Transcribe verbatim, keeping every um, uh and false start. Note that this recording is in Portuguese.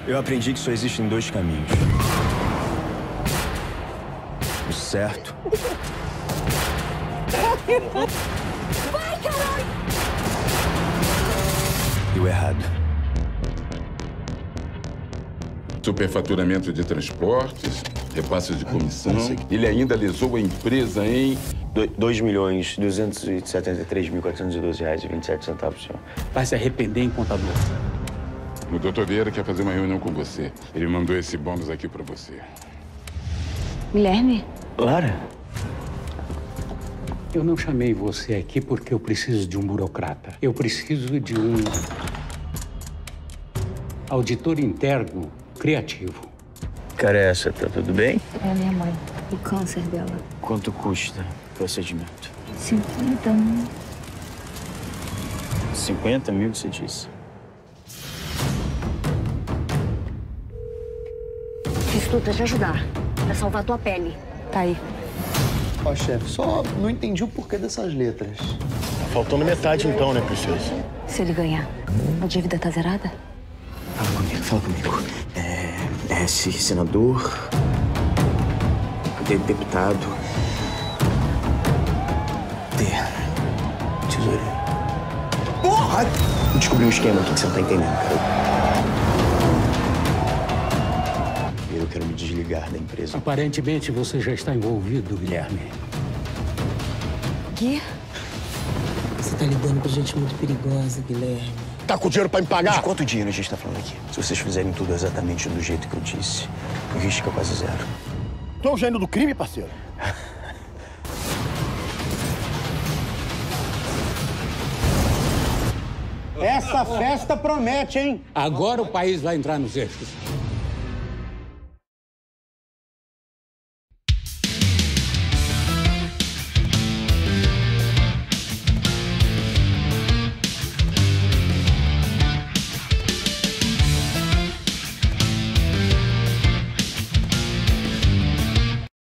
Eu aprendi que só existem dois caminhos. O certo... Vai, caralho! E o errado. Superfaturamento de transportes, repasses de comissão. Ele ainda lesou a empresa em... dois milhões, duzentos e setenta e três mil, quatrocentos e doze reais e vinte e sete centavos, senhor. Vai se arrepender, hein, contador? O doutor Vieira quer fazer uma reunião com você. Ele mandou esse bônus aqui pra você. Guilherme? Lara? Eu não chamei você aqui porque eu preciso de um burocrata. Eu preciso de um auditor interno criativo. Cara, essa, tá tudo bem? É a minha mãe. O câncer dela. Quanto custa o procedimento? cinquenta mil. cinquenta mil, você disse? Fiz tudo pra te ajudar. Pra salvar tua pele. Tá aí. Ó, chefe, só não entendi o porquê dessas letras. Faltando metade então, né, princesa? Se ele ganhar, a dívida tá zerada? Fala comigo, fala comigo. É... S, senador... D, deputado... T, tesoureiro. Porra! Descobri um esquema aqui que você não tá entendendo, cara. Eu quero me desligar da empresa. Aparentemente, você já está envolvido, Guilherme. Gui? Você tá lidando com gente muito perigosa, Guilherme. Tá com dinheiro pra me pagar? De quanto dinheiro a gente tá falando aqui? Se vocês fizerem tudo exatamente do jeito que eu disse, o risco é quase zero. Tu é o gênio do crime, parceiro? Essa festa promete, hein? Agora o país vai entrar nos eixos.